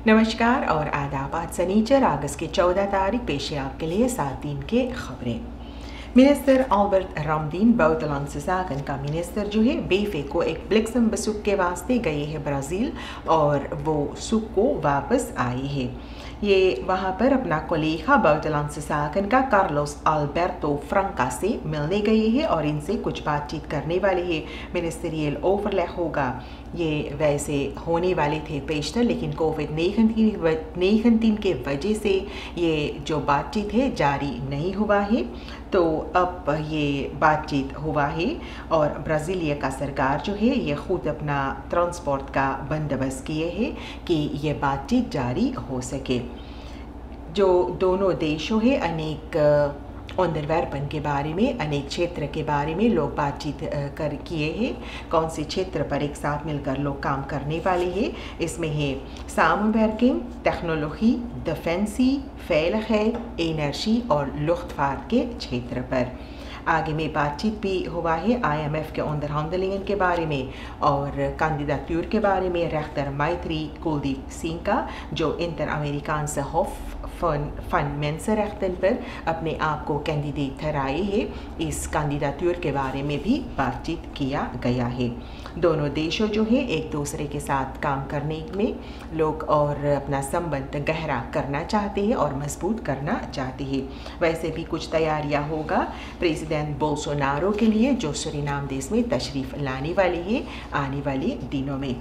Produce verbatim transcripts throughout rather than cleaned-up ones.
नमस्कार और आदाब। आज सनीचर अगस्त की चौदह तारीख पेश है आपके लिए सात दिन के खबरें। मिनिस्टर अल्बर्ट रामदीन बाउतलान से साकन का मिनिस्टर जो है बेफे को एक ब्लिक्सम बसुक के वास्ते गए हैं ब्राज़ील और वो सुक को वापस आए हैं। ये वहाँ पर अपना कोलीगा बाउतलान से साकन का कार्लोस अल्बर्टो फ्रांका से मिलने गए हैं और इनसे कुछ बातचीत करने वाले हैं। मिनिस्टरियल ओवरले होगा ये वैसे होने वाले थे पेशतर, लेकिन कोविड नाइन्टीन के वजह से ये जो बातचीत है जारी नहीं हुआ है। तो अब ये बातचीत हुआ है और ब्राज़ीलिया का सरकार जो है ये ख़ुद अपना ट्रांसपोर्ट का बंदोबस्त किए हैं कि ये बातचीत जारी हो सके। जो दोनों देशों है अनेक अंतर्वर्पण के बारे में, अनेक क्षेत्र के बारे में लोग बातचीत कर किए हैं। कौन से क्षेत्र पर एक साथ मिलकर लोग काम करने वाले हैं, इसमें है सामवर्किंग, टेक्नोलॉजी, डिफेंसी, veiligheid, एनर्जी और luchtvaart के क्षेत्र पर। आगे में बातचीत भी हुआ है आईएमएफ के onderhandelingen के बारे में और कैंडिडेटूर के बारे में। रेख्तर मैत्री कुलदीप सिंह का जो इंटर अमेरिकानse होफ फन मेंसेरेchten पर अपने आप को कैंडिडेट ठहराए है, इस कैंडिडेटूर के बारे में भी बातचीत किया गया है। दोनों देशों जो है एक दूसरे के साथ काम करने में लोग और अपना संबंध गहरा करना चाहते हैं और मजबूत करना चाहते हैं। वैसे भी कुछ तैयारियां होगा प्रेसिडेंट बोल्सोनारो के लिए जो सूरीनाम देश में तशरीफ लाने वाले हैं आने वाले दिनों में।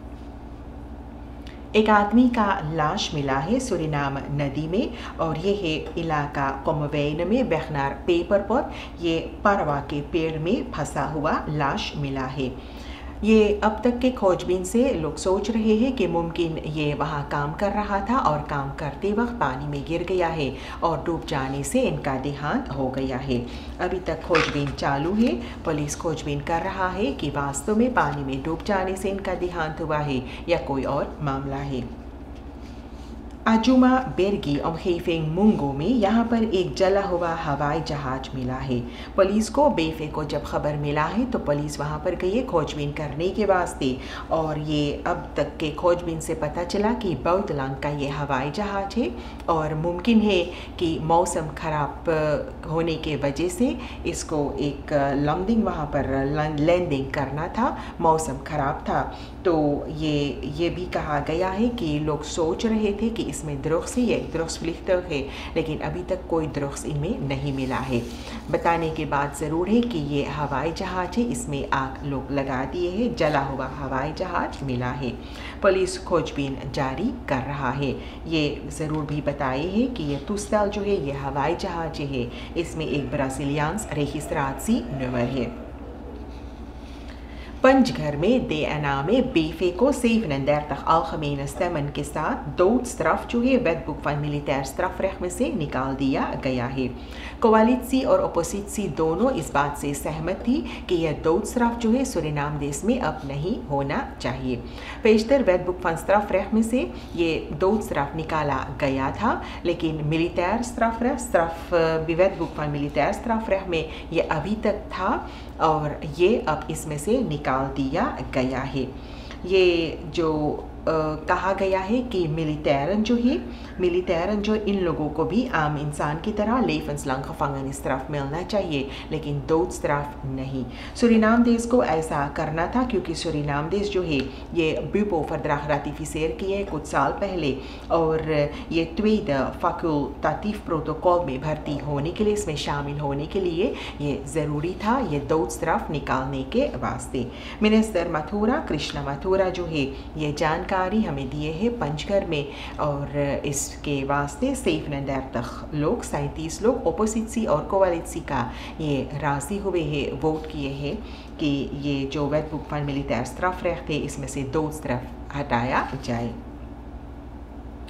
एक आदमी का लाश मिला है सूरीनाम नदी में और ये है इलाका कोमवेन में बेखनार पेपर पर ये परवा के पेड़ में फंसा हुआ लाश मिला है। ये अब तक के खोजबीन से लोग सोच रहे हैं कि मुमकिन ये वहाँ काम कर रहा था और काम करते वक्त पानी में गिर गया है और डूब जाने से इनका देहांत हो गया है। अभी तक खोजबीन चालू है। पुलिस खोजबीन कर रहा है कि वास्तव में पानी में डूब जाने से इनका देहांत हुआ है या कोई और मामला है। आजुमा बेरगी omgeving मुंगो में यहाँ पर एक जला हुआ हवाई जहाज मिला है। पुलिस को बेफे को जब खबर मिला है तो पुलिस वहाँ पर गई है खोजबीन करने के वास्ते और ये अब तक के खोजबीन से पता चला कि बाउतलान का ये हवाई जहाज है और मुमकिन है कि मौसम ख़राब होने के वजह से इसको एक लैंडिंग वहाँ पर लैंडिंग करना था, मौसम ख़राब था। तो ये ये भी कहा गया है कि लोग सोच रहे थे कि इसमें ड्रग्स है, ये ड्रग्स vliegtuig है, लेकिन अभी तक कोई ड्रग्स इनमें नहीं मिला है। बताने के बाद ज़रूर है कि ये हवाई जहाज है, इसमें आग लोग लगा दिए हैं, जला हुआ हवाई जहाज मिला है। पुलिस खोजबीन जारी कर रहा है। ये ज़रूर भी बताए हैं कि ये टूस्टल जो है ये हवाई जहाज है, इसमें एक ब्राज़ीलियान्स registratie नंबर है। पंचघर में D N A में बेफे को zevenendertig algemene stemmen के साथ doodstraf जो है wetboek van militair strafrecht में से निकाल दिया गया है। कोवालिसी और ओपोजिसी दोनों इस बात से सहमत थी कि यह doodstraf जो है सूरीनाम देश में अब नहीं होना चाहिए। पेशतर wetboek van strafrecht में से ये doodstraf निकाला गया था, लेकिन मिलिटायर strafrecht straf wetboek van militair strafrecht में ये अभी तक था और ये अब इसमें से निकाल दिया गया है। ये जो आ, कहा गया है कि मिलिटेरन जो है मिलिटेरन जो इन लोगों को भी आम इंसान की तरह levenslang gevangenisstraf मिलना चाहिए, लेकिन doodstraf नहीं। सूरीनाम देश को ऐसा करना था क्योंकि सूरीनाम देश जो है ये बुपो verdrag ratificeer किए कुछ साल पहले और ये tweede facultatief प्रोटोकॉल में भर्ती होने के लिए, इसमें शामिल होने के लिए ये ज़रूरी था ये doodstraf निकालने के वास्ते। मिनिस्टर मथुरा कृष्णा मथुरा जो है ये जानकारी हमें दिए हैं पंचघर में और इसके वास्ते zevenendertig लोग सैंतीस लोग ओपोजिसी और कोवालिसी का ये राजी हुए हैं, वोट किए हैं कि ये जो wetboek van militair strafrecht है इसमें से doodstraf हटाया जाए।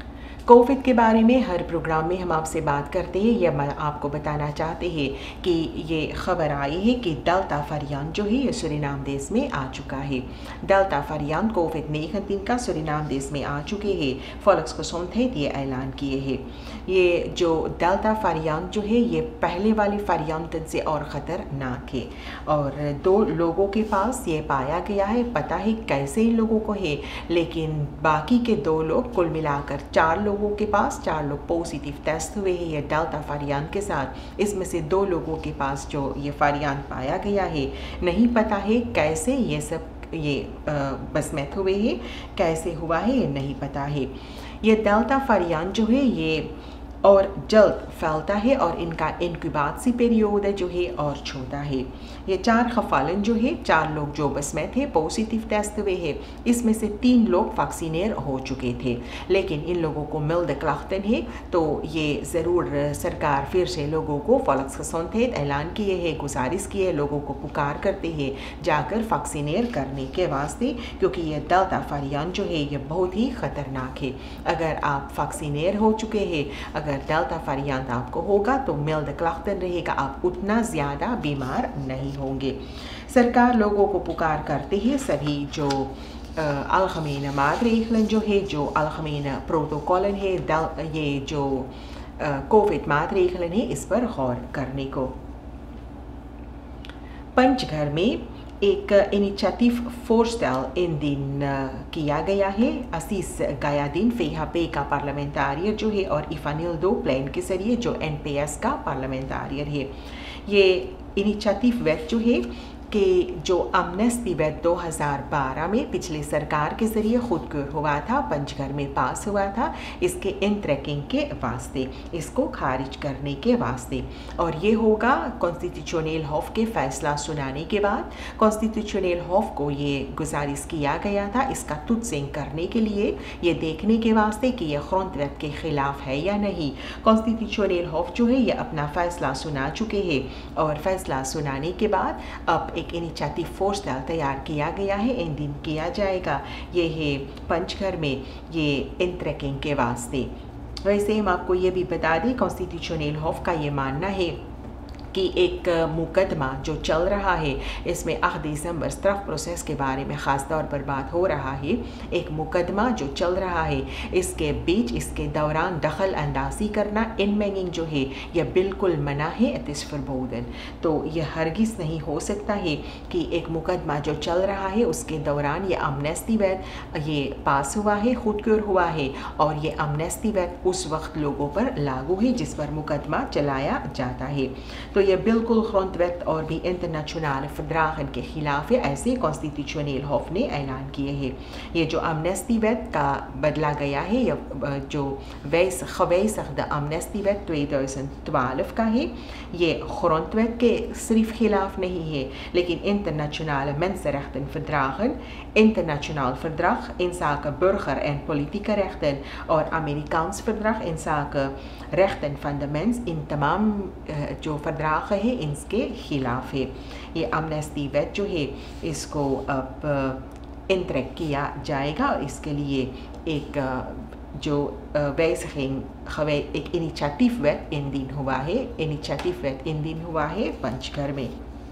कोविड के बारे में हर प्रोग्राम में हम आपसे बात करते हैं या मैं आपको बताना चाहते हैं कि ये खबर आई है कि डेल्टा वेरिएंट जो है ये सूरीनाम देश में आ चुका है। डेल्टा वेरिएंट कोविड नाइन्टीन का सूरीनाम देश में आ चुके हैं। Volksgesondheid ये ऐलान किए हैं। ये जो डेल्टा वेरिएंट जो है ये पहले वाले वेरिएंट से और ख़तरनाक है और दो लोगों के पास ये पाया गया है। पता है कैसे इन लोगों को है, लेकिन बाकी के दो लोग कुल मिलाकर चार लोगों के पास चार लोग पॉजिटिव टेस्ट हुए हैं ये डेल्टा वेरिएंट के साथ। इसमें से दो लोगों के पास जो ये वेरिएंट पाया गया है नहीं पता है कैसे ये सब ये बसमत हुए हैं, कैसे हुआ है ये नहीं पता है। ये डेल्टा वेरिएंट जो है ये और जल्द फैलता है और इनका इनक्यूबेशन पीरियड जो है और छोटा है। ये चार खफालन जो है चार लोग जो बसमत थे पॉजिटिव टेस्ट हुए हैं, इसमें से तीन लोग वैक्सीनेर हो चुके थे, लेकिन इन लोगों को मिल्ड क्लाख्तन है। तो ये ज़रूर सरकार फिर से लोगों को Volksgesondheid ऐलान किए हैं, गुजारिश किए लोगों को पुकार करते हैं जाकर वैक्सीनेर करने के वास्ते, क्योंकि ये डेल्टा वेरिएंट जो है ये बहुत ही ख़तरनाक है। अगर आप वैक्सीनेर हो चुके हैं, अगर डेल्टा वेरिएंट आपको होगा तो मिल्ड क्लाख्तन रहेगा, आप उतना ज़्यादा बीमार नहीं होंगे। सरकार लोगों को पुकार करते हैं सभी जो अलगेमेने maatregelen जो है जो अलगेमेने प्रोटोकॉलन है ये जो कोविड maatregelen है इस पर गौर करने को। पंचघर में एक इनिशिएटिव voorstel इंदीन किया गया है। असीस गयादीन फेहापे का पार्लियामेंटारियर जो है और इफानिल्दो प्लान के जरिए जो एन पी एस का पार्लियामेंटारियर है। ये इनिशिएटिव वेट जो है कि जो अमनेस्टी वेट दो हज़ार बारह में पिछले सरकार के ज़रिए खुदकुर हुआ था, पंचघर में पास हुआ था, इसके इन ट्रैकिंग के वास्ते, इसको खारिज करने के वास्ते। और ये होगा कॉन्स्टिट्यूशनल हॉफ के फैसला सुनाने के बाद। कॉन्स्टिट्यूशनल हॉफ को ये गुजारिश किया गया था इसका तुत्सिंग करने के लिए, ये देखने के वास्ते कि ये ग्रondwet के ख़िलाफ़ है या नहीं। कॉन्स्टिट्यूशनल हॉफ जो है ये अपना फ़ैसला सुना चुके हैं और फैसला सुनाने के बाद अब एक इनिशिएटिव voorstel तैयार किया गया है, इन दिन किया जाएगा। ये है पंचघर में ये इन ट्रैकिंग के वास्ते। वैसे हम आपको ये भी बता दें कॉन्स्टिट्यूशनल हॉफ का ये मानना है कि एक मुकदमा जो चल रहा है इसमें आठ दिसंबर स्ट्रफ प्रोसेस के बारे में ख़ास तौर पर बात हो रहा है। एक मुकदमा जो चल रहा है इसके बीच इसके दौरान दखल अंदाजी करना इनमेंगिंग जो है यह बिल्कुल मना है, इट इज़ फरबोदन। तो यह हरगिज़ नहीं हो सकता है कि एक मुकदमा जो चल रहा है उसके दौरान ये अमनेस्टी वेट ये पास हुआ है, खुदकुर हुआ है और ये अमनेस्टी वेट उस वक्त लोगों पर लागू है जिस पर मुकदमा चलाया जाता है। तो ये बिल्कुल ग्रondwet और भी इंटरनेशनल verdragen के खिलाफ है, ऐसे कॉन्स्टिट्यूशनल हॉफ ने ऐलान किए हैं। ये जो अमनेस्टी वेट का बदला गया है ये जो वैस gewijzigde अमनेस्टी वेट दो हज़ार बारह का है, ये grondwet के सिर्फ खिलाफ नहीं है लेकिन international mensenrechten verdragen, internationaal verdrag inzake burger- en politieke rechten और अमेरिकान्स verdrag inzake rechten van de mens इन तमाम जो verdragen है इनके खिलाफ है। ये अमनेस्टी वेट जो है इसको अब इंट्रैक किया जाएगा और इसके लिए एक जो wijziging एक इनिशिएटिव वेट इन दिन हुआ है, इनिशिएटिव वेट इन दिन हुआ है पंचघर में।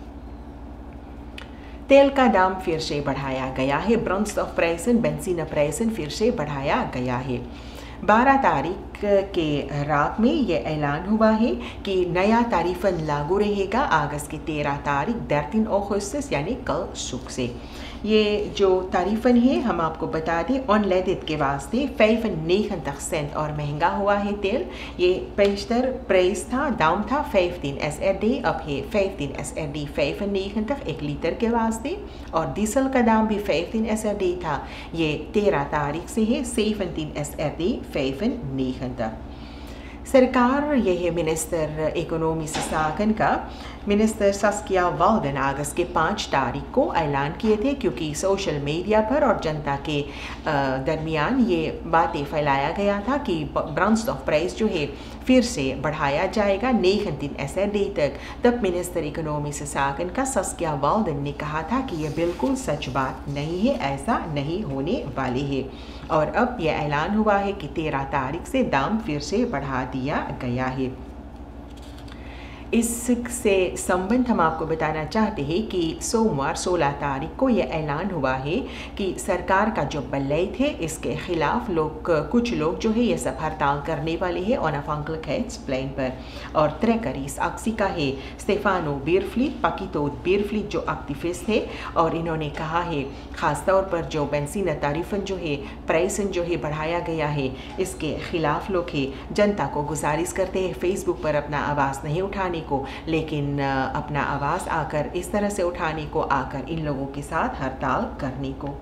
तेल का दाम फिर से बढ़ाया गया है, ब्रॉन्स्टॉफ प्राइसन बेंजीन प्राइसन फिर से बढ़ाया गया है। बारह तारीख के रात में ये ऐलान हुआ है कि नया तारीफन लागू रहेगा अगस्त की तेरह तारीख दर्तीन अगस्त यानी कल सुख से। ये जो तारीफन है हम आपको बता दें ऑनलेडिट के वास्ते vijfennegentig सेंट और महंगा हुआ है तेल। ये पेशतर प्राइस था दाम था vijftien S R D, अब है vijftien S R D vijfennegentig एक लीटर के वास्ते और डीजल का दाम भी vijftien S R D था, ये तेरह तारीख से है zeventien S R D vijfennegentig। सरकार यह मिनिस्टर इकोनॉमी से साकन का मिनिस्टर सस्किया वाल्डन अगस्त के पाँच तारीख को ऐलान किए थे, क्योंकि सोशल मीडिया पर और जनता के दरमियान ये बातें फैलाया गया था कि ब्रांडस्टॉफ प्राइस जो है फिर से बढ़ाया जाएगा नेगन दिन ऐसा डे तक। तब मिनिस्टर इकोनॉमी से साकन का सस्किया वाल्डन ने कहा था कि यह बिल्कुल सच बात नहीं है, ऐसा नहीं होने वाले है। और अब यह ऐलान हुआ है कि तेरह तारीख से दाम फिर से बढ़ा दिया गया है। इससे संबंध हम आपको बताना चाहते हैं कि सोमवार सोलह तारीख को यह ऐलान हुआ है कि सरकार का जो बल्ले थे इसके खिलाफ लोग कुछ लोग जो है ये सब हड़ताल करने वाले हैं ओनाफांकलिक हेड्स प्लेन पर। और त्रेकरीस अक्सी का है स्टेफानो बीरफ्लीट पकीतोद बीरफ्लीट जो एक्टिविस्ट है, और इन्होंने कहा है ख़ासतौर पर जो बेंजीन तारीफन जो है प्राइसन जो है बढ़ाया गया है इसके खिलाफ लोग है जनता को गुजारिश करते हैं फेसबुक पर अपना आवाज़ नहीं उठाने को, लेकिन अपना आवाज़ आकर इस तरह से उठाने को आकर इन लोगों के साथ हड़ताल करने को।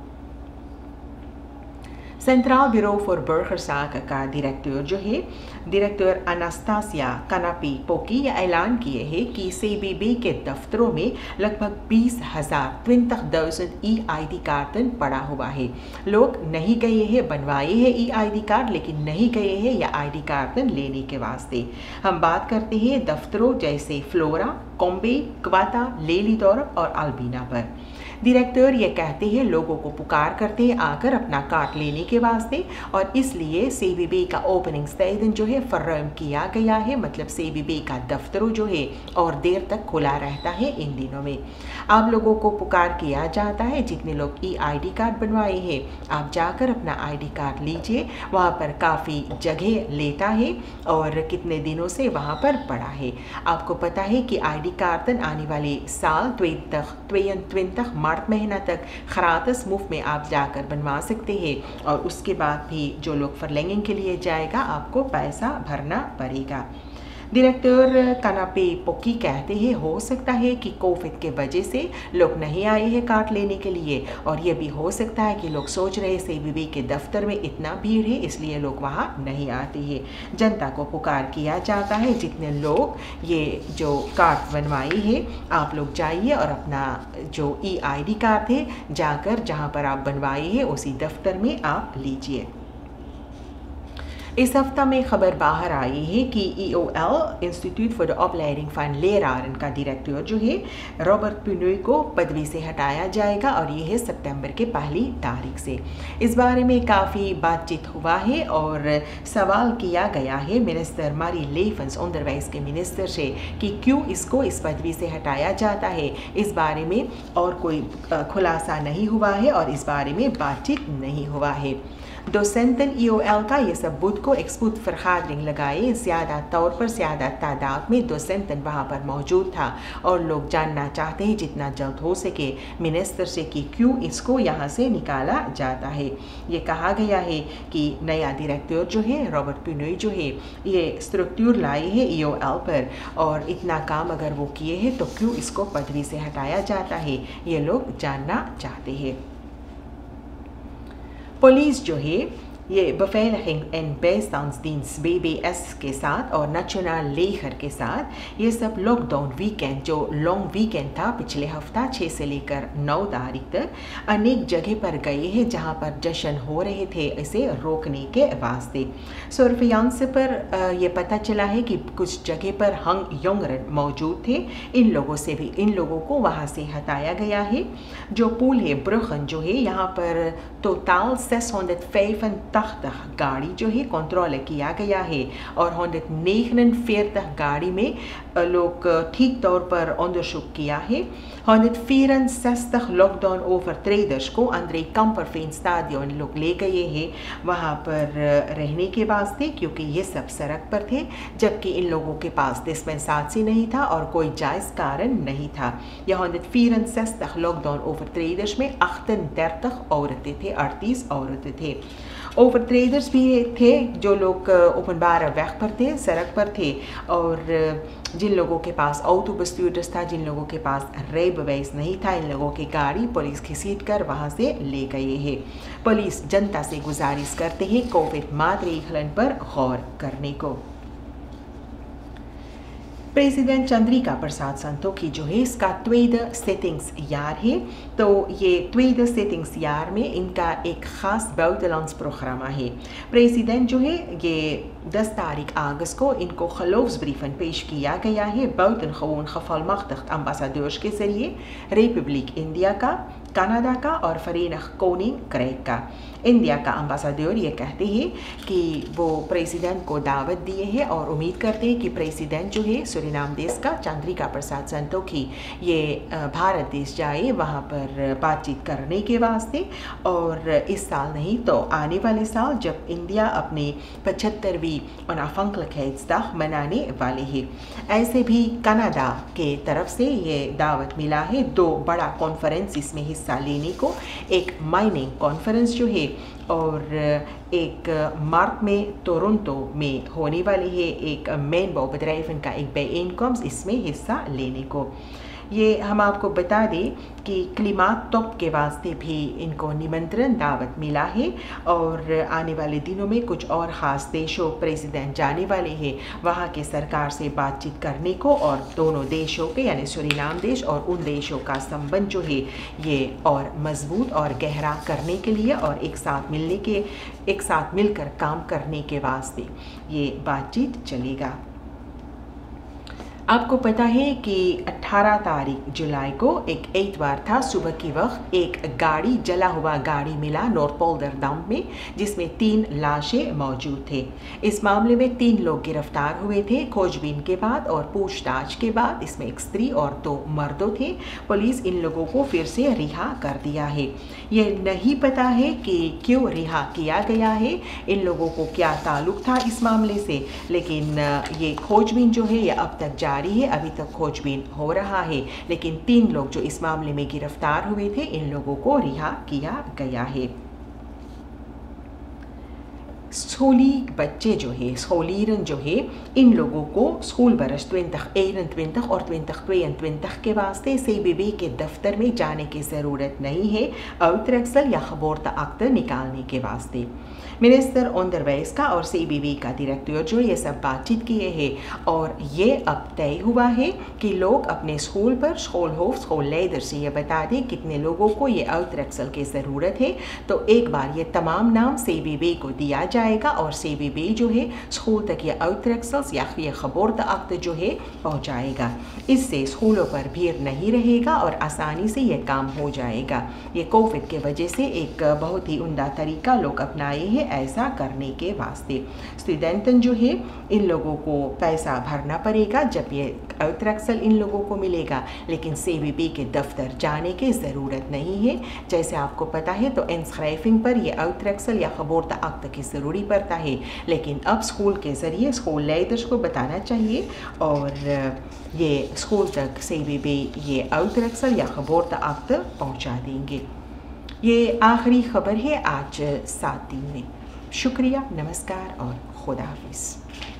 सेंट्रल ब्यूरो फॉर बर्गरजाक का डायरेक्टर जो है डायरेक्टर अनास्तासिया कानापी पोकी यह ऐलान किए हैं कि सीबीबी के दफ्तरों में लगभग बीस हजार twenty thousand E I D card पड़ा हुआ है। लोग नहीं गए हैं, बनवाए हैं ई आई डी कार्ड, लेकिन नहीं गए हैं या आई डी कार्ड लेने के वास्ते। हम बात करते हैं दफ्तरों जैसे फ्लोरा, कोम्बे, क्वाता, लेलीदोर और अल्बीना पर। डायरेक्टर ये कहते हैं लोगों को पुकार करते हैं आकर अपना कार्ड लेने के वास्ते, और इसलिए सीबीबी का ओपनिंग स्टेशन जो है फर्रम किया गया है। मतलब सीबीबी का दफ्तर जो है और देर तक खुला रहता है इन दिनों में। आप लोगों को पुकार किया जाता है, जितने लोग ई आई डी कार्ड बनवाए हैं आप जाकर अपना आई डी कार्ड लीजिए। वहाँ पर काफ़ी जगह लेता है और कितने दिनों से वहाँ पर पड़ा है। आपको पता है कि आई डी कार्ड आने वाले साल ट्वेंटी मार्च महीना तक खरातस मुफ्त में आप जाकर बनवा सकते हैं, और उसके बाद भी जो लोग फरलेंगिंग के लिए जाएगा आपको पैसा भरना पड़ेगा। डायरेक्टर कानापे पोकी कहते हैं हो सकता है कि कोविड के वजह से लोग नहीं आए हैं कार्ड लेने के लिए, और ये भी हो सकता है कि लोग सोच रहे सीबीबी के दफ्तर में इतना भीड़ है इसलिए लोग वहाँ नहीं आते हैं। जनता को पुकार किया जाता है जितने लोग ये जो कार्ड बनवाए हैं आप लोग जाइए और अपना जो ई आई डी कार्ड है जाकर जहाँ पर आप बनवाए हैं उसी दफ्तर में आप लीजिए। इस हफ्ता में खबर बाहर आई है कि E O L institute for the ऑपलेयरिंग फंड लेरारन का डायरेक्टर जो है रॉबर्ट पिनोय को पदवी से हटाया जाएगा, और ये है सितंबर के पहली तारीख से। इस बारे में काफ़ी बातचीत हुआ है और सवाल किया गया है मिनिस्टर मारी लेफन्स अंडरवाइज के मिनिस्टर से कि क्यों इसको इस पदवी से हटाया जाता है। इस बारे में और कोई खुलासा नहीं हुआ है और इस बारे में बातचीत नहीं हुआ है। डोसेंटन ई ओ एल का ये सबूत को एक्सपूत फरहादरिंग लगाए, ज़्यादा तौर पर ज़्यादा तादाद में डोसेंटन वहाँ पर मौजूद था, और लोग जानना चाहते हैं जितना जल्द हो सके मिनिस्टर से कि क्यों इसको यहाँ से निकाला जाता है। ये कहा गया है कि नया डायरेक्टर जो है रॉबर्ट पिनोय जो है ये स्ट्रक्चर लाए हैं ई ओ एल पर, और इतना काम अगर वो किए हैं तो क्यों इसको पदवी से हटाया जाता है ये लोग जानना चाहते हैं। पुलिस जो है ये बफेलिगिंग and bijstandsdienst B B S के साथ और नेशनल लेखर के साथ ये सब लॉकडाउन वीकेंड जो लॉन्ग वीकेंड था पिछले हफ्ता छः से लेकर नौ तारीख तक अनेक जगह पर गए हैं जहां पर जश्न हो रहे थे इसे रोकने के वास्ते। सर्फियांस पर यह पता चला है कि कुछ जगह पर हंग योंगरन मौजूद थे, इन लोगों से भी इन लोगों को वहां से हटाया गया है। जो पुल है ब्रुगन जो है यहाँ पर टोटल सिक्स हंड्रेड फैफनटाchttig गाड़ी जो है कंट्रोल किया गया है, और हंड्रेड नेगेनवेंटी गाड़ी में लोग ठीक तौर पर onderzoek किया है। हंड्रेड चौंसठ लॉकडाउन ओवरट्रेडर्स को अंदरे कंपरफेन स्टेडियम लोग ले गए हैं वहाँ पर रहने के वास्ते, क्योंकि ये सब सड़क पर थे जबकि इन लोगों के पास डिस्पेंसाची नहीं था और कोई जायज़ कारण नहीं था। यह हंड्रेड चौंसठ लॉकडाउन ओवरट्रेडर्स में अड़तीस औरतें थे अड़तीस औरतें थे। ओवर ट्रेडर्स भी थे जो लोग ओपनबार weg पर थे, सड़क पर थे, और जिन लोगों के पास ऑटो bestuurders था, जिन लोगों के पास rijbewijs नहीं था, इन लोगों की गाड़ी पुलिस घसीट कर वहाँ से ले गए हैं। पुलिस जनता से गुजारिश करते हैं कोविड मातरेगलन पर गौर करने को। प्रेसिडेंट चंद्रिका प्रसाद संतोखी जो है इसका tweede zittingsjaar है। तो ये tweede zittingsjaar में इनका एक ख़ास buitenlands प्रोग्राम है। प्रेसिडेंट जो है ये दस तारीख अगस्त को इनको geloofsbrieven पेश किया गया है buitengewoon gevolmachtigd ambassadeurs के ज़रिए रिपब्लिक इंडिया का, कनाडा का और verenigd koninkrijk का। इंडिया का अम्बासडर ये कहते हैं कि वो प्रेसिडेंट को दावत दिए हैं और उम्मीद करते हैं कि प्रेसिडेंट जो है सूरीनाम देश का चंद्रिका प्रसाद संतोखी ये भारत देश जाए वहाँ पर बातचीत करने के वास्ते, और इस साल नहीं तो आने वाले साल जब इंडिया अपनी पचहत्तरवीं onafhankelijkheidsdag मनाने वाले हैं। ऐसे भी कनाडा के तरफ से ये दावत मिला है दो बड़ा कॉन्फ्रेंस इसमें हिस्सा लेने को, एक माइनिंग कॉन्फ्रेंस जो है और एक मार्च में टोरंटो में होने वाली है एक mijnbouwbedrijven का एक bijeenkomst इसमें हिस्सा लेने को। ये हम आपको बता दें कि क्लिमात टॉप के वास्ते भी इनको निमंत्रण दावत मिला है और आने वाले दिनों में कुछ और ख़ास देशों प्रेसिडेंट जाने वाले हैं वहाँ के सरकार से बातचीत करने को और दोनों देशों के यानी सूरीनाम देश और उन देशों का संबंध जो है ये और मजबूत और गहरा करने के लिए और एक साथ मिलने के एक साथ मिलकर काम करने के वास्ते ये बातचीत चलेगा। आपको पता है कि अठारह तारीख जुलाई को एक एतवार था, सुबह के वक्त एक गाड़ी जला हुआ गाड़ी मिला नोर्पोल्डर डैम में जिसमें तीन लाशें मौजूद थे। इस मामले में तीन लोग गिरफ्तार हुए थे खोजबीन के बाद और पूछताछ के बाद। इसमें एक स्त्री और दो मर्दों थे। पुलिस इन लोगों को फिर से रिहा कर दिया है। ये नहीं पता है कि क्यों रिहा किया गया है, इन लोगों को क्या ताल्लुक था इस मामले से, लेकिन ये खोजबीन जो है ये अब तक जारी है। अभी तक खोजबीन हो रहा है, लेकिन तीन लोग जो इस मामले में गिरफ्तार हुए थे इन लोगों को रिहा किया गया है। स्कूली बच्चे जो है scholieren जो है इन लोगों को स्कूल बरस twintig eenentwintig और twintig tweeëntwintig के वास्ते सी बी बी के दफ्तर में जाने की ज़रूरत नहीं है uittreksel या geboorteakte निकालने के वास्ते। मिनिस्टर onderwijs का और सी बी बी का डायरेक्टर जो ये सब बातचीत किए हैं और ये अब तय हुआ है कि लोग अपने स्कूल पर schoolhoofd schoolleider से ये बता दें कितने लोगों को ये uittreksel की ज़रूरत है। तो एक बार ये तमाम नाम सी बी बी को दिया जाएगा और सी बी बी जो है स्कूल तक ये uittreksels या ये geboorteakte जो है पहुँचाएगा। इससे स्कूलों पर भीड़ नहीं रहेगा और आसानी से ये काम हो जाएगा। ये कोविड के वजह से एक बहुत ही उम्दा तरीका लोग अपनाए हैं ऐसा करने के वास्ते। स्टूडेंटन जो है इन लोगों को पैसा भरना पड़ेगा जब ये uittreksel इन लोगों को मिलेगा, लेकिन सी बी बी के दफ्तर जाने की ज़रूरत नहीं है। जैसे आपको पता है तो inschrijving पर ये uittreksel या geboorteakte की ज़रूरी पड़ता है, लेकिन अब स्कूल के ज़रिए स्कूल लीडर्स को बताना चाहिए और ये स्कूल तक सी बी बी ये uittreksel या geboorteakte पहुंचा देंगे। ये आखिरी खबर है आज सात दिन में। शुक्रिया, नमस्कार और खुदा हाफिज़।